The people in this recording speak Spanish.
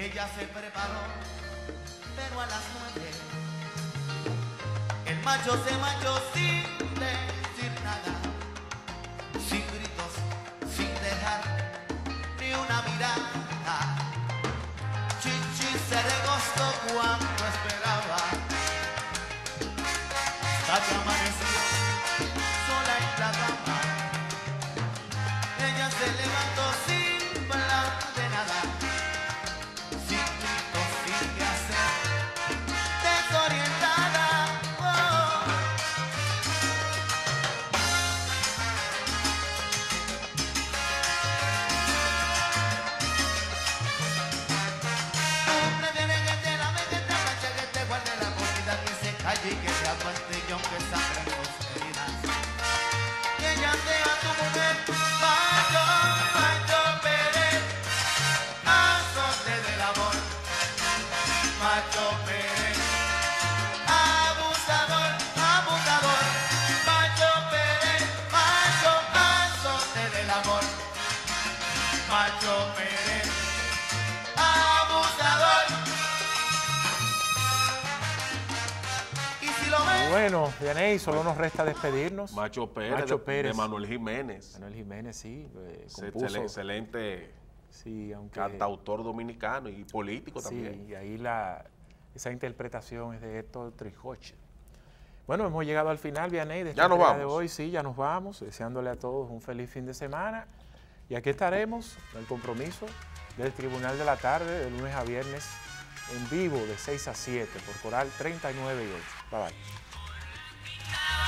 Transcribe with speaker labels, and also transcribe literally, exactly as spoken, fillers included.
Speaker 1: ella se preparó, pero a las nueve el macho se marchó sin decir nada, sin gritos, sin dejar ni una mirada. Chichi se regostó cuando esperaba, hasta que amaneció sola en la cama. Ella se levantó sin plan de nada, sin gritos, sin qué hacer, desorientada. Oh. Tú prefieres que te lave, que te manche, que te guarde la comida, que se calle y que te aguante, y aunque sangren tus heridas, que ella sea tu mujer. Macho, Macho Pérez, azote del amor. Macho Pérez, abusador, abusador. Macho Pérez, macho, azote del amor. Macho Pérez, abusador. Y si lo ves,
Speaker 2: Bueno, Vianey, solo nos resta despedirnos.
Speaker 3: Macho Pérez,
Speaker 2: Macho
Speaker 3: de,
Speaker 2: Pérez.
Speaker 3: de Manuel Jiménez.
Speaker 2: Manuel Jiménez, sí, eh,
Speaker 3: Ese
Speaker 2: compuso.
Speaker 3: excelente
Speaker 2: Sí, aunque...
Speaker 3: cantautor dominicano y político también.
Speaker 2: Sí, y ahí la, esa interpretación es de Héctor Trijoche. Bueno, hemos llegado al final, Vianey, de esta
Speaker 3: Ya nos
Speaker 2: entrega de
Speaker 3: vamos.
Speaker 2: hoy. Sí, ya nos vamos, deseándole a todos un feliz fin de semana. Y aquí estaremos, en el compromiso del Tribunal de la Tarde, de lunes a viernes, en vivo, de seis a siete, por Coral treinta y nueve y ocho. Bye, bye.